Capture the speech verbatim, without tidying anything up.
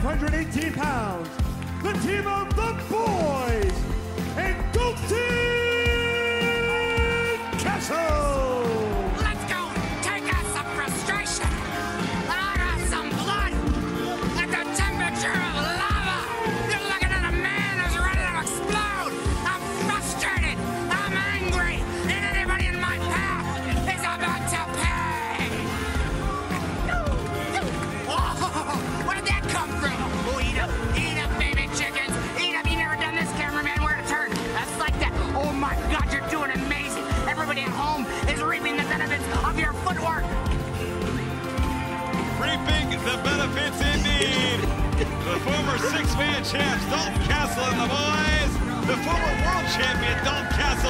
hundred eighteen pounds, the team of the boys and Dalton Castle. Let's go take out some frustration, out of some blood, at the temperature of lava. You're looking at a man who's ready to explode. I'm frustrated, I'm angry, and anybody in my path is about to pay. Oh, where did that come from? Oh, eat up, eat up, baby chickens. Eat up, you never done this, cameraman, where to turn. That's like that. Oh my God, you're doing amazing. Everybody at home is reaping the benefits of your footwork. Reaping the benefits indeed. The former six-man champs, Dalton Castle and the boys. The former world champion, Dalton Castle.